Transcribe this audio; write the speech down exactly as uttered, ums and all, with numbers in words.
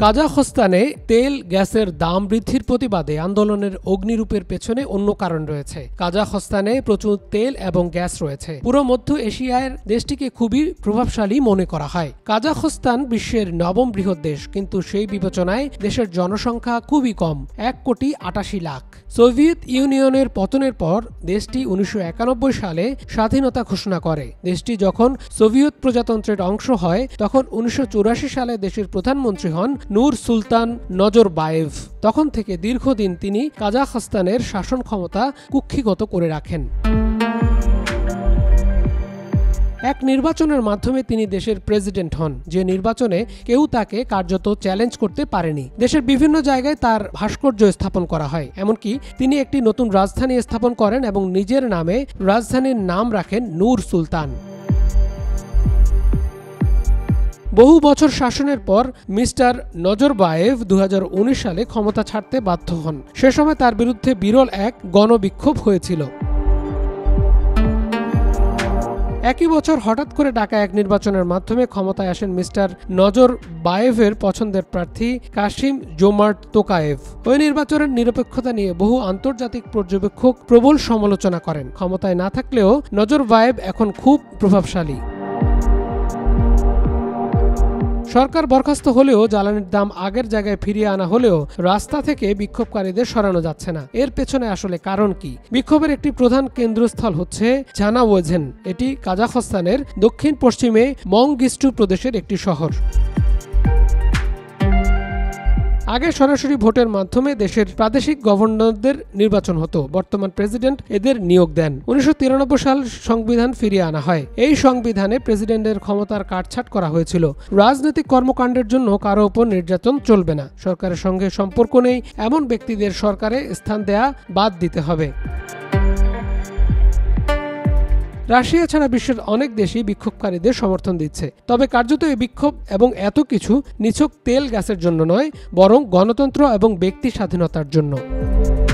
কাজাখস্তানে তেল গ্যাসের দাম বৃদ্ধির প্রতিবাদে আন্দোলনের অগ্নিরূপের পেছনে অন্য কারণ রয়েছে। কাজাখস্তানে প্রচুর তেল এবং গ্যাস রয়েছে। পুরো মধ্য এশিয়ার দেশটিকে খুবই প্রভাবশালী মনে করা হয়। কাজাখস্তান বিশ্বের নবম বৃহৎ দেশ, কিন্তু সেই বিবেচনায় দেশের জনসংখ্যা খুবই কম, এক কোটি আটাশি লাখ। সোভিয়েত ইউনিয়নের পতনের পর দেশটি উনিশশো একানব্বই সালে স্বাধীনতা ঘোষণা করে। দেশটি যখন সোভিয়েত প্রজাতন্ত্রের অংশ হয় তখন উনিশশো চুরাশি সালে দেশের প্রধানমন্ত্রী হন নূর সুলতান নজরবায়েভ। তখন থেকে দীর্ঘদিন তিনি কাজাখস্তানের শাসন ক্ষমতা কুক্ষিগত করে রাখেন। এক নির্বাচনের মাধ্যমে তিনি দেশের প্রেসিডেন্ট হন, যে নির্বাচনে কেউ তাকে কার্যত চ্যালেঞ্জ করতে পারেনি। দেশের বিভিন্ন জায়গায় তার ভাস্কর্য স্থাপন করা হয়। এমনকি তিনি একটি নতুন রাজধানী স্থাপন করেন এবং নিজের নামে রাজধানীর নাম রাখেন নূর সুলতান। বহু বছর শাসনের পর মিস্টার নজরবায়েভ দু হাজার উনিশ সালে ক্ষমতা ছাড়তে বাধ্য হন। সে সময় তার বিরুদ্ধে বিরল এক গণবিক্ষোভ হয়েছিল। একই বছর হঠাৎ করে ডাকা এক নির্বাচনের মাধ্যমে ক্ষমতায় আসেন মিস্টার নজরবায়েভের পছন্দের প্রার্থী কাশিম জোমার্ট তোকায়েভ। ওই নির্বাচনের নিরপেক্ষতা নিয়ে বহু আন্তর্জাতিক পর্যবেক্ষক প্রবল সমালোচনা করেন। ক্ষমতায় না থাকলেও নজরবায়েভ এখন খুব প্রভাবশালী। সরকার বরখাস্ত হলেও জ্বালানির দাম আগের জায়গায় ফিরিয়ে আনা হলেও রাস্তা থেকে বিক্ষোভকারীদের সরানো যাচ্ছে না। এর পেছনে আসলে কারণ কি? বিক্ষোভের একটি প্রধান কেন্দ্রস্থল হচ্ছে জানাওয়েঝেন। এটি কাজাখস্তানের দক্ষিণ পশ্চিমে মঙ্গিস্টু প্রদেশের একটি শহর। আগে সরাসরি ভোটের মাধ্যমে দেশের প্রাদেশিক গভর্নরদের নির্বাচন হতো। বর্তমান প্রেসিডেন্ট এদের নিয়োগ দেন। উনিশশো তিরানব্বই সাল সংবিধান ফিরিয়ে আনা হয়। এই সংবিধানে প্রেসিডেন্টের ক্ষমতার কাটছাঁট করা হয়েছিল। রাজনৈতিক কর্মকাণ্ডের জন্য কারো উপর নির্যাতন চলবে না। সরকারের সঙ্গে সম্পর্ক নেই এমন ব্যক্তিদের সরকারে স্থান দেয়া বাদ দিতে হবে। রাশিয়া ছাড়া বিশ্বের অনেক দেশই বিক্ষোভকারীদের সমর্থন দিচ্ছে। তবে কার্যত এই বিক্ষোভ এবং এত কিছু নিছক তেল গ্যাসের জন্য নয়, বরং গণতন্ত্র এবং ব্যক্তি স্বাধীনতার জন্য।